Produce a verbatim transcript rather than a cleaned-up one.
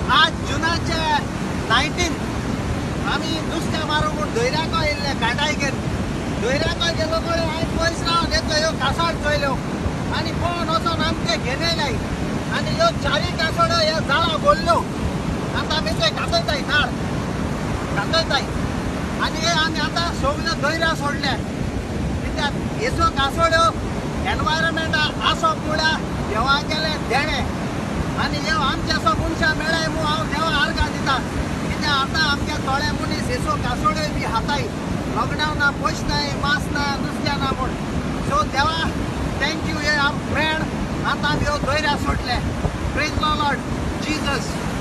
आज जुनाचे नायन्टीन आम्ही नुस्तें मारूंक म्हूण धोयऱ्याको येयल्ले गाटाय घेवन धोयऱ्याको गेलो पळय हांवें पयस रावन येतलो ह्यो कासाड चोयल्यो आनी पळोवन वचोन आमचे घेवन येयल्याय आनी ह्यो चारी कासोड्यो ह्या जाळा बोल्ल्यो आतां आमी ते घातयताय नाळ घातयताय आनी हे आमी आतां सगळ्यो धोयऱ्या सोडल्या कित्याक ह्यो कासोड्यो एनवायरमेंटा आसोप म्हळ्यार देवागेलें देणें आनी ह्यो आमचे असो मनशां मेळ्ळे म्हूण हांव देवा आर्गां दिता कित्याक आतां आमचे थोडे मनीस ह्यो कासोड्यो बी खाताय लॉकडावन ना पयस नाय मास ना नुस्तें ना म्हूण सो देवा थँक्यू हे फ्रेंड आतां आमी ह्यो धोयऱ्या सोडले प्रेज द लॉर्ड जीजस